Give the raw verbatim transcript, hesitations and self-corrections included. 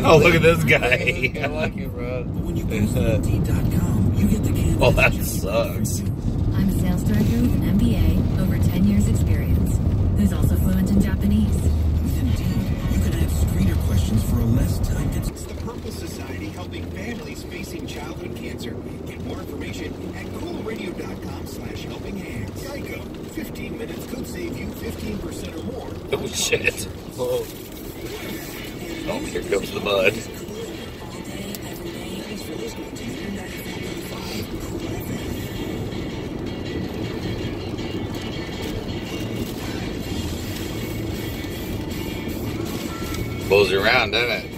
Oh, look at this guy. I like it, bro. When you go to Indeed dot com, you get the candidate. Oh, that sucks. I'm a sales director with an M B A, over ten years experience, who's also fluent in Japanese. With Indeed, you can ask screener questions for a less time. It's the Purple Society helping families facing childhood cancer. Get more information at cool radio dot com slash helping hands. Geico. fifteen minutes could save you fifteen percent or more. Oh, shit. Oh, oh here comes the mud. Blows you around, doesn't it?